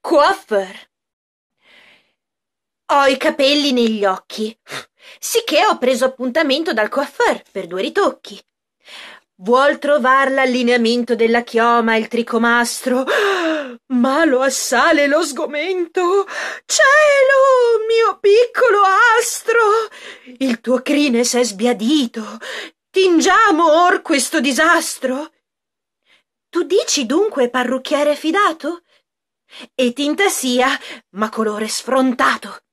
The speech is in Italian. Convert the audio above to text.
Coiffeur. Ho i capelli negli occhi, sicché ho preso appuntamento dal coiffeur per 2 ritocchi. Vuol trovar l'allineamento della chioma e il tricomastro, ma lo assale lo sgomento. Cielo, mio piccolo astro, il tuo crine s'è sbiadito, tingiamo or questo disastro. Tu dici dunque parrucchiere fidato? E tinta sia, ma colore sfrontato.